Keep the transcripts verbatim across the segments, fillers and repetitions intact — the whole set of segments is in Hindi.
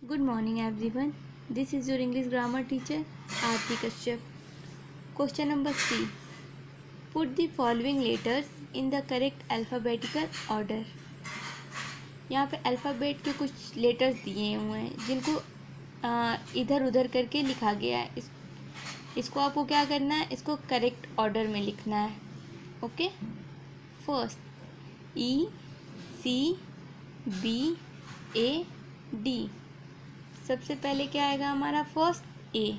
Good morning everyone. This is your English grammar teacher Aarti Kashyap. Question number three. Put the following letters in the correct alphabetical order. यहाँ पे अल्फ़ाबेट के कुछ लेटर्स दिए हुए हैं जिनको इधर उधर करके लिखा गया है. इस इसको आपको क्या करना है, इसको करेक्ट ऑर्डर में लिखना है. Okay. First E C B A D. सबसे पहले क्या आएगा हमारा फर्स्ट ए.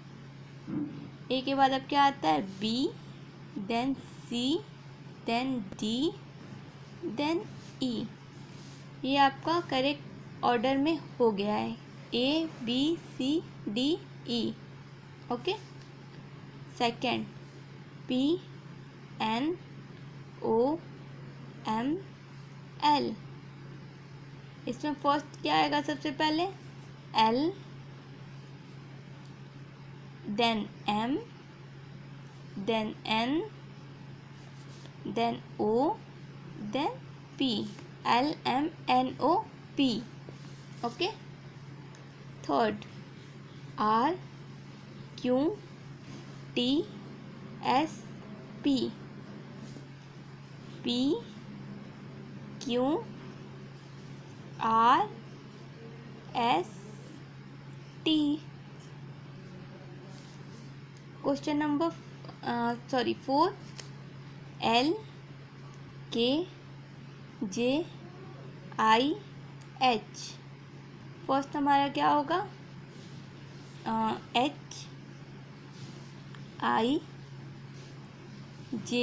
ए के बाद अब क्या आता है B, then C, then D, then E. ये आपका करेक्ट ऑर्डर में हो गया है. A B C D E. Okay. Second P N O M L. इसमें फर्स्ट क्या आएगा सबसे पहले L, then M, then N, then O, then P. L M N O P. Okay. Third R Q T S P. P Q R S T. Question number sorry four L K J I H. First हमारा क्या होगा एच आई जे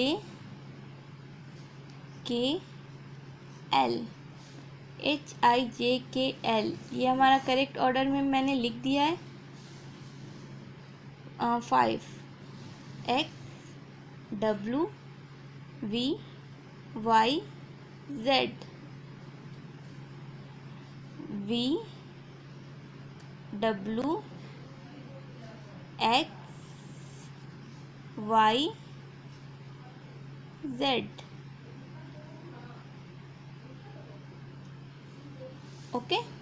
के एल. एच आई जे के एल. ये हमारा करेक्ट ऑर्डर में मैंने लिख दिया है. Five X W V Y Z. V W X Y Z. Okay.